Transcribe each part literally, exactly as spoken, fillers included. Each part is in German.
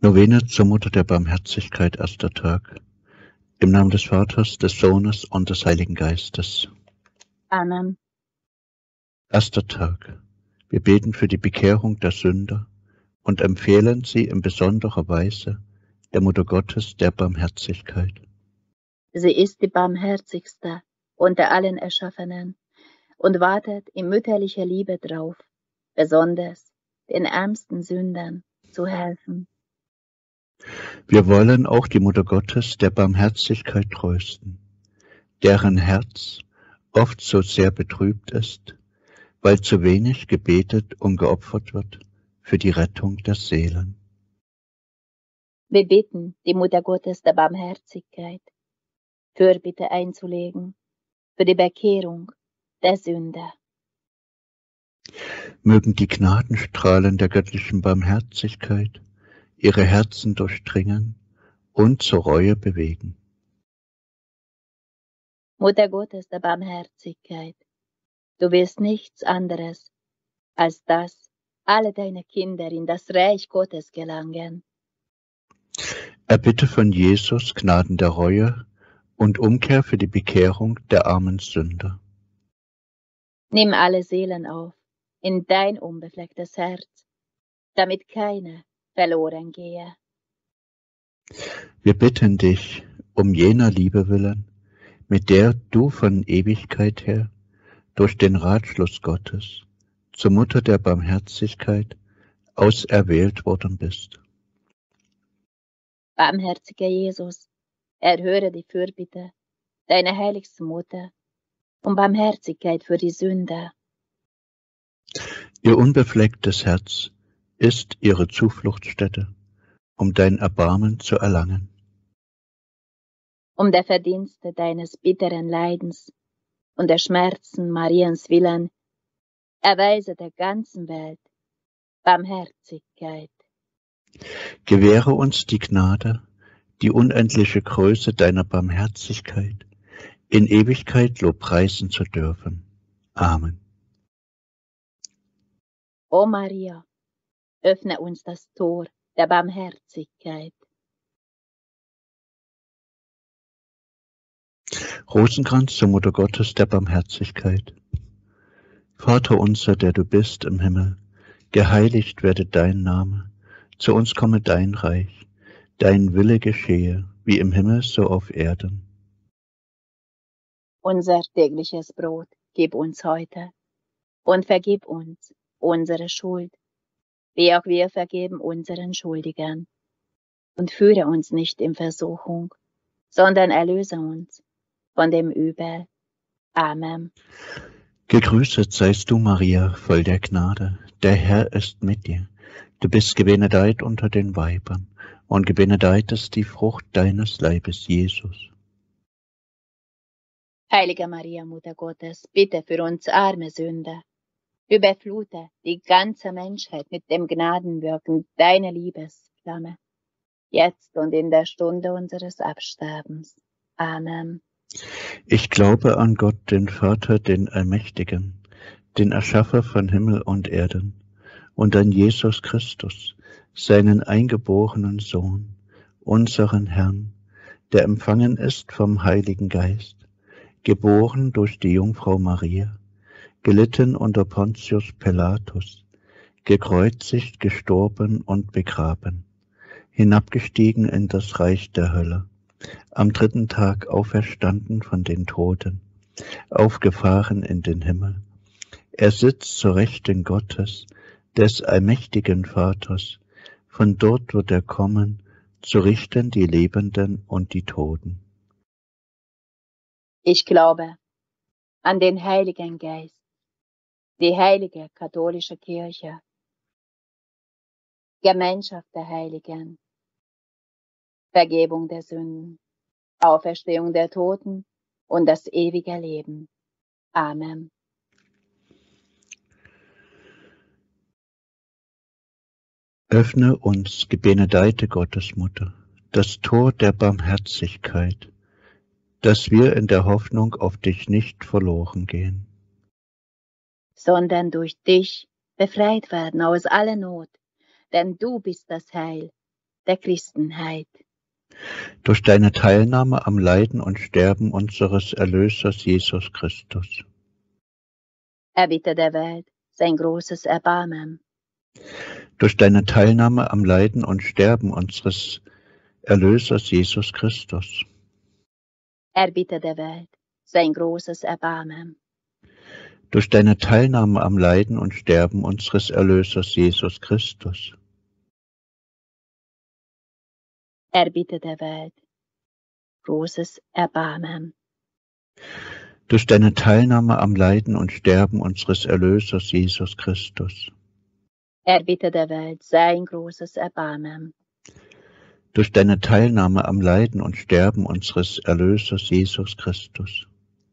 Novene zur Mutter der Barmherzigkeit, erster Tag. Im Namen des Vaters, des Sohnes und des Heiligen Geistes. Amen. Erster Tag. Wir beten für die Bekehrung der Sünder und empfehlen sie in besonderer Weise der Mutter Gottes der Barmherzigkeit. Sie ist die barmherzigste unter allen Erschaffenen und wartet in mütterlicher Liebe drauf, besonders den ärmsten Sündern zu helfen. Wir wollen auch die Mutter Gottes der Barmherzigkeit trösten, deren Herz oft so sehr betrübt ist, weil zu wenig gebetet und geopfert wird für die Rettung der Seelen. Wir bitten die Mutter Gottes der Barmherzigkeit, Fürbitte einzulegen für die Bekehrung der Sünder. Mögen die Gnadenstrahlen der göttlichen Barmherzigkeit ihre Herzen durchdringen und zur Reue bewegen. Mutter Gottes der Barmherzigkeit, du willst nichts anderes, als dass alle deine Kinder in das Reich Gottes gelangen. Erbitte von Jesus Gnaden der Reue und Umkehr für die Bekehrung der armen Sünder. Nimm alle Seelen auf in dein unbeflecktes Herz, damit keine verloren gehe. Wir bitten dich um jener Liebe willen, mit der du von Ewigkeit her durch den Ratschluss Gottes zur Mutter der Barmherzigkeit auserwählt worden bist. Barmherziger Jesus, erhöre die Fürbitte deiner heiligsten Mutter um Barmherzigkeit für die Sünder. Ihr unbeflecktes Herz ist ihre Zufluchtsstätte, um dein Erbarmen zu erlangen. Um der Verdienste deines bitteren Leidens und der Schmerzen Mariens willen, erweise der ganzen Welt Barmherzigkeit. Gewähre uns die Gnade, die unendliche Größe deiner Barmherzigkeit in Ewigkeit lobpreisen zu dürfen. Amen. O Maria, öffne uns das Tor der Barmherzigkeit. Rosenkranz zur Mutter Gottes der Barmherzigkeit. Vater unser, der du bist im Himmel, geheiligt werde dein Name, zu uns komme dein Reich, dein Wille geschehe, wie im Himmel so auf Erden. Unser tägliches Brot gib uns heute und vergib uns unsere Schuld, wie auch wir vergeben unseren Schuldigern. Und führe uns nicht in Versuchung, sondern erlöse uns von dem Übel. Amen. Gegrüßet seist du, Maria, voll der Gnade, der Herr ist mit dir. Du bist gebenedeit unter den Weibern, und gebenedeit ist die Frucht deines Leibes, Jesus. Heilige Maria, Mutter Gottes, bitte für uns arme Sünder, überflute die ganze Menschheit mit dem Gnadenwirken deiner Liebesflamme, jetzt und in der Stunde unseres Absterbens. Amen. Ich glaube an Gott, den Vater, den Allmächtigen, den Erschaffer von Himmel und Erden, und an Jesus Christus, seinen eingeborenen Sohn, unseren Herrn, der empfangen ist vom Heiligen Geist, geboren durch die Jungfrau Maria, gelitten unter Pontius Pilatus, gekreuzigt, gestorben und begraben, hinabgestiegen in das Reich der Hölle, am dritten Tag auferstanden von den Toten, aufgefahren in den Himmel. Er sitzt zur Rechten Gottes, des allmächtigen Vaters. Von dort wird er kommen, zu richten die Lebenden und die Toten. Ich glaube an den Heiligen Geist, die heilige katholische Kirche, Gemeinschaft der Heiligen, Vergebung der Sünden, Auferstehung der Toten und das ewige Leben. Amen. Öffne uns, gebenedeite Gottesmutter, das Tor der Barmherzigkeit, dass wir in der Hoffnung auf dich nicht verloren gehen, sondern durch dich befreit werden aus aller Not, denn du bist das Heil der Christenheit. Durch deine Teilnahme am Leiden und Sterben unseres Erlösers Jesus Christus. Erbitte der Welt sein großes Erbarmen. Durch deine Teilnahme am Leiden und Sterben unseres Erlösers Jesus Christus. Erbitte der Welt sein großes Erbarmen. Durch deine Teilnahme am Leiden und Sterben unseres Erlösers Jesus Christus. Erbitte der Welt großes Erbarmen. Durch deine Teilnahme am Leiden und Sterben unseres Erlösers Jesus Christus. Erbitte der Welt sein großes Erbarmen. Durch deine Teilnahme am Leiden und Sterben unseres Erlösers Jesus Christus.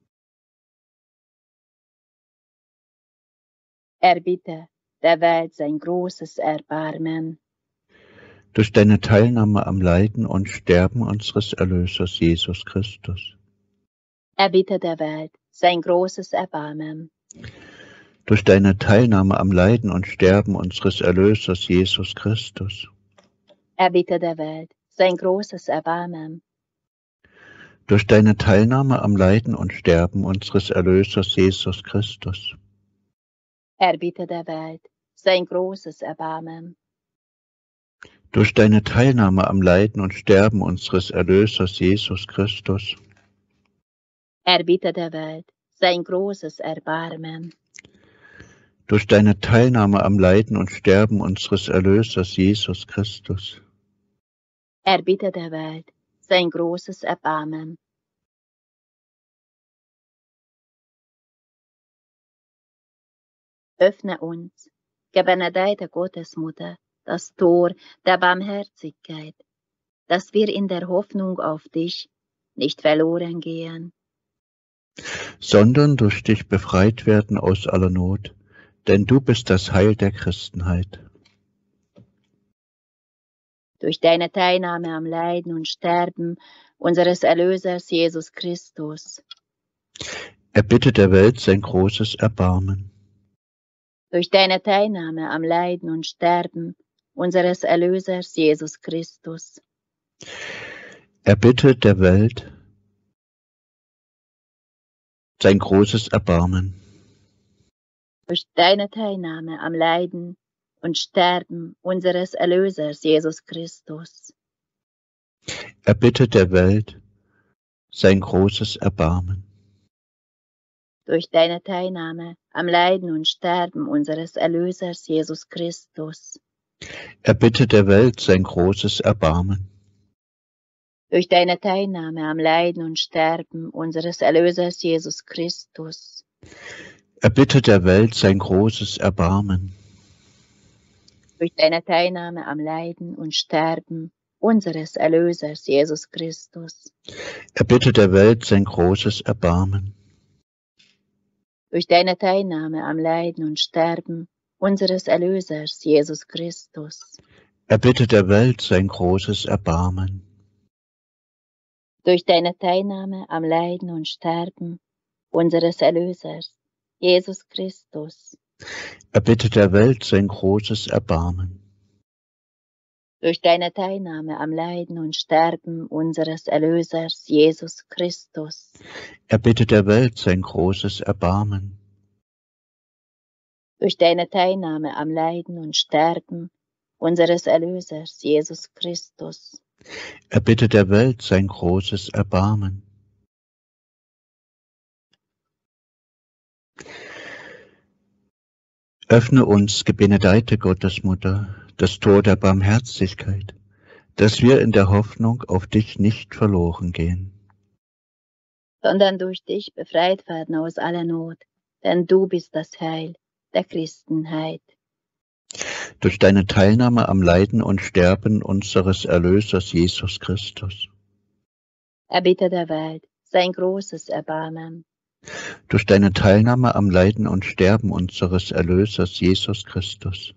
Erbitte der Welt sein großes Erbarmen. Durch deine Teilnahme am Leiden und Sterben unseres Erlösers Jesus Christus. Erbitte der Welt sein großes Erbarmen. Durch deine Teilnahme am Leiden und Sterben unseres Erlösers Jesus Christus. Erbitte der Welt sein großes Erbarmen. Durch deine Teilnahme am Leiden und Sterben unseres Erlösers Jesus Christus. Erbitte der Welt sein großes Erbarmen. Durch deine Teilnahme am Leiden und Sterben unseres Erlösers Jesus Christus. Erbitte der Welt sein großes Erbarmen. Durch deine Teilnahme am Leiden und Sterben unseres Erlösers Jesus Christus. Erbitte der Welt sein großes Erbarmen. Öffne uns, gebenedeite Gottesmutter, das Tor der Barmherzigkeit, dass wir in der Hoffnung auf dich nicht verloren gehen, sondern durch dich befreit werden aus aller Not, denn du bist das Heil der Christenheit. Durch deine Teilnahme am Leiden und Sterben unseres Erlösers Jesus Christus. Erbitte der Welt sein großes Erbarmen. Durch deine Teilnahme am Leiden und Sterben unseres Erlösers Jesus Christus. Erbitte der Welt sein großes Erbarmen. Durch deine Teilnahme am Leiden und Sterben unseres Erlösers Jesus Christus. Erbitte der Welt sein großes Erbarmen. Durch deine Teilnahme am Leiden und Sterben unseres Erlösers Jesus Christus. Erbitte der Welt sein großes Erbarmen. Durch deine Teilnahme am Leiden und Sterben unseres Erlösers Jesus Christus. Erbitte der Welt sein großes Erbarmen. Durch deine Teilnahme am Leiden und Sterben unseres Erlösers Jesus Christus. Erbitte der Welt sein großes Erbarmen. Durch deine Teilnahme am Leiden und Sterben unseres Erlösers Jesus Christus. Erbitte der Welt sein großes Erbarmen. Durch deine Teilnahme am Leiden und Sterben unseres Erlösers Jesus Christus. Erbitte der Welt sein großes Erbarmen. Durch deine Teilnahme am Leiden und Sterben unseres Erlösers Jesus Christus. Erbitte der Welt sein großes Erbarmen. Durch deine Teilnahme am Leiden und Sterben unseres Erlösers Jesus Christus. Erbitte der Welt sein großes Erbarmen. Öffne uns, gebenedeite Gottesmutter, das Tor der Barmherzigkeit, dass wir in der Hoffnung auf dich nicht verloren gehen, sondern durch dich befreit werden aus aller Not, denn du bist das Heil der Christenheit. durch deine Teilnahme am Leiden und Sterben unseres Erlösers Jesus Christus, Erbitte der Welt sein großes Erbarmen. durch deine Teilnahme am Leiden und Sterben unseres Erlösers Jesus Christus,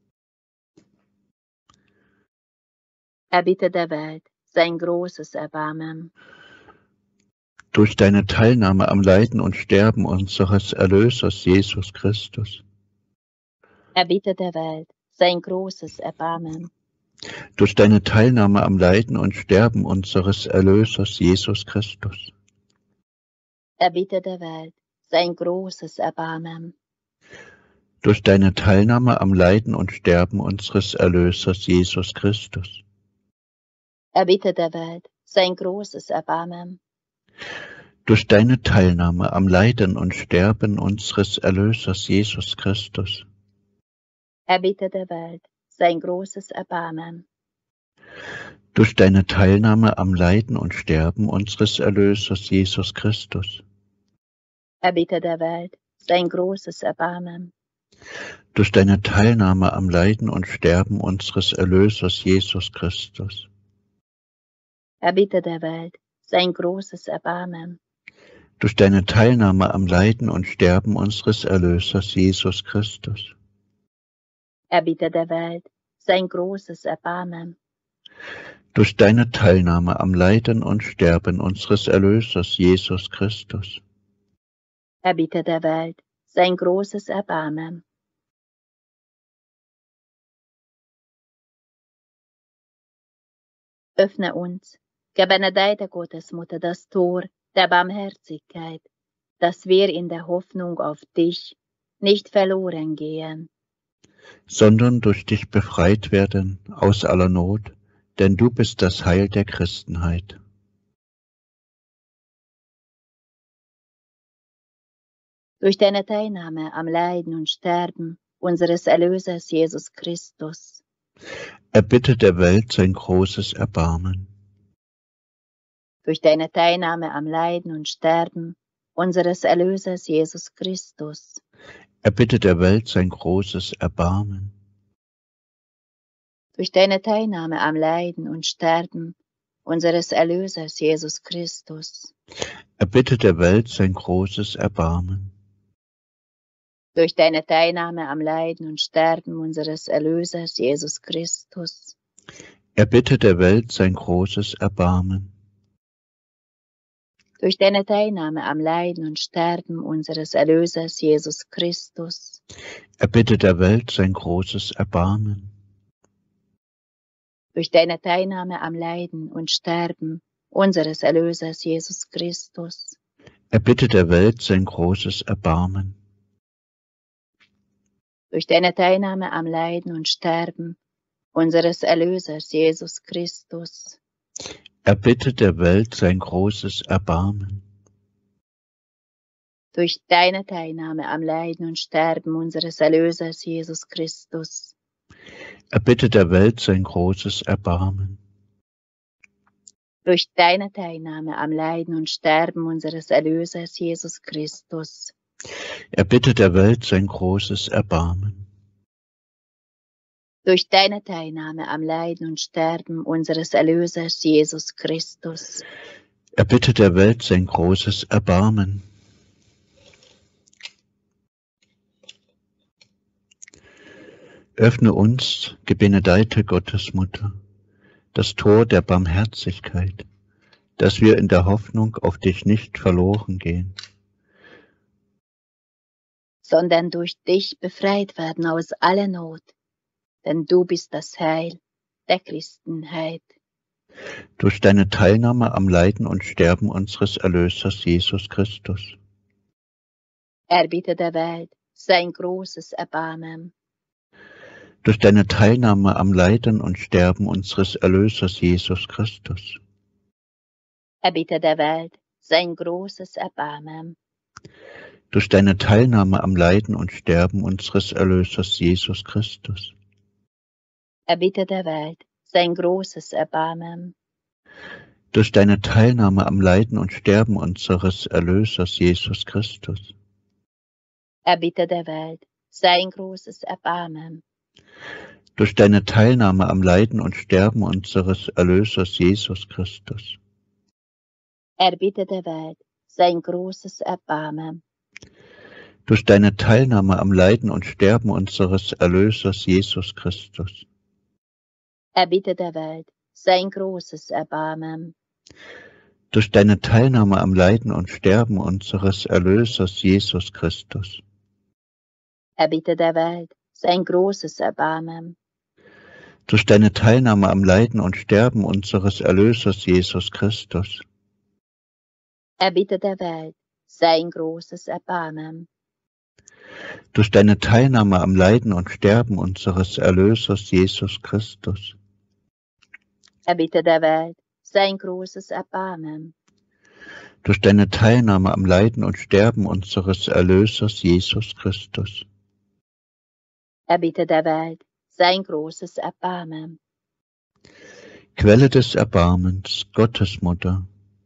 Erbitte der Welt sein großes Erbarmen. durch deine Teilnahme am Leiden und Sterben unseres Erlösers Jesus Christus, Erbitte der Welt sein großes Erbarmen. durch deine Teilnahme am Leiden und Sterben unseres Erlösers Jesus Christus. Erbitte der Welt sein großes Erbarmen. Durch deine Teilnahme am Leiden und Sterben unseres Erlösers Jesus Christus. Erbitte der Welt sein großes Erbarmen. Durch deine Teilnahme am Leiden und Sterben unseres Erlösers Jesus Christus. Erbitte der Welt sein großes Erbarmen. Durch deine Teilnahme am Leiden und Sterben unseres Erlösers Jesus Christus. Erbitte der Welt sein großes Erbarmen. Durch deine Teilnahme am Leiden und Sterben unseres Erlösers Jesus Christus. Erbitte der Welt sein großes Erbarmen. Durch deine Teilnahme am Leiden und Sterben unseres Erlösers Jesus Christus. Erbitte der Welt sein großes Erbarmen. Durch deine Teilnahme am Leiden und Sterben unseres Erlösers Jesus Christus. Erbitte der Welt sein großes Erbarmen. Öffne uns, gebenedeite Gottesmutter, das Tor der Barmherzigkeit, dass wir in der Hoffnung auf dich nicht verloren gehen, sondern durch dich befreit werden aus aller Not, denn du bist das Heil der Christenheit. durch deine Teilnahme am Leiden und Sterben unseres Erlösers Jesus Christus. Erbitte der Welt sein großes Erbarmen. Durch deine Teilnahme am Leiden und Sterben unseres Erlösers Jesus Christus. Erbitte der Welt sein großes Erbarmen. Durch deine Teilnahme am Leiden und Sterben unseres Erlösers Jesus Christus. Erbitte der Welt sein großes Erbarmen. Durch deine Teilnahme am Leiden und Sterben unseres Erlösers Jesus Christus. Erbitte der Welt sein großes Erbarmen. Durch deine Teilnahme am Leiden und Sterben unseres Erlösers Jesus Christus. Erbitte der Welt sein großes Erbarmen. Durch deine Teilnahme am Leiden und Sterben unseres Erlösers Jesus Christus. Erbitte der Welt sein großes Erbarmen. Durch deine Teilnahme am Leiden und Sterben unseres Erlösers Jesus Christus. Erbitte der Welt sein großes Erbarmen. Durch deine Teilnahme am Leiden und Sterben unseres Erlösers Jesus Christus. Erbitte der Welt sein großes Erbarmen. Durch deine Teilnahme am Leiden und Sterben unseres Erlösers Jesus Christus. Erbitte der Welt sein großes Erbarmen. Durch deine Teilnahme am Leiden und Sterben unseres Erlösers Jesus Christus. Erbitte der Welt sein großes Erbarmen. Öffne uns, gebenedeite Gottesmutter, das Tor der Barmherzigkeit, dass wir in der Hoffnung auf dich nicht verloren gehen, sondern durch dich befreit werden aus aller Not, denn du bist das Heil der Christenheit. durch deine Teilnahme am Leiden und Sterben unseres Erlösers Jesus Christus. Erbitte der Welt sein großes Erbarmen. Durch deine Teilnahme am Leiden und Sterben unseres Erlösers Jesus Christus. Erbitte der Welt sein großes Erbarmen. Durch deine Teilnahme am Leiden und Sterben unseres Erlösers Jesus Christus. Erbitte der Welt sein großes Erbarmen. Durch deine Teilnahme am Leiden und Sterben unseres Erlösers Jesus Christus. Erbitte der Welt sein großes Erbarmen. Durch deine Teilnahme am Leiden und Sterben unseres Erlösers Jesus Christus. Erbitte der Welt sein großes Erbarmen. Durch deine Teilnahme am Leiden und Sterben unseres Erlösers Jesus Christus. Erbitte der Welt sein großes Erbarmen. Durch deine Teilnahme am Leiden und Sterben unseres Erlösers Jesus Christus. Erbitte der Welt sein großes Erbarmen. durch deine Teilnahme am Leiden und Sterben unseres Erlösers Jesus Christus, Erbitte der Welt sein großes Erbarmen. durch deine Teilnahme am Leiden und Sterben unseres Erlösers Jesus Christus, Erbitte der Welt sein großes Erbarmen. durch deine Teilnahme am Leiden und Sterben unseres Erlösers Jesus Christus, Erbitte der Welt sein großes Erbarmen. Quelle des Erbarmens, Gottesmutter,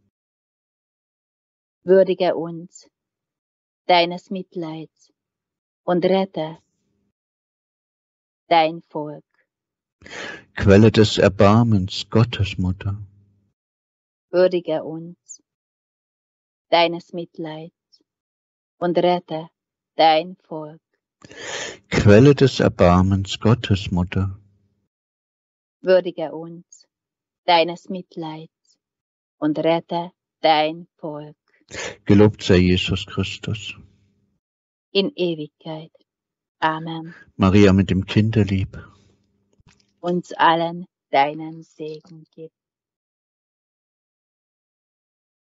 Würdige uns deines Mitleids und rette dein Volk. Quelle des Erbarmens, Gottesmutter, Würdige uns deines Mitleids und rette dein Volk. Quelle des Erbarmens, Gottesmutter, Würdige uns deines Mitleids und rette dein Volk. gelobt sei Jesus Christus. In Ewigkeit. Amen. Maria mit dem Kinderlieb, Uns allen deinen Segen gibt.